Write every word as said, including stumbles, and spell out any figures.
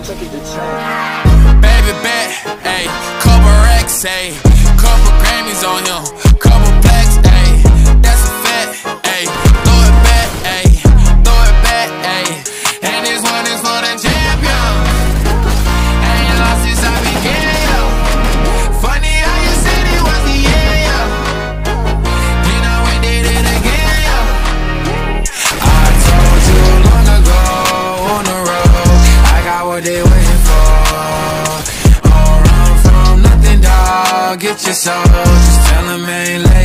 Baby bet, ayy, couple racks, ayy, couple Grammys on him, couple plaques, ayy, that's a fact, ayy, throw it back, ayy, throw it back, ayy, and this one is for the champion. Ain't lost since I began, yo. Funny how you said it was the end, yo. Then I went did it again, yo. I told you long ago on the road, I got what they waiting for. Don't run from nothing, dog. Get your soul, just tell them ain't late.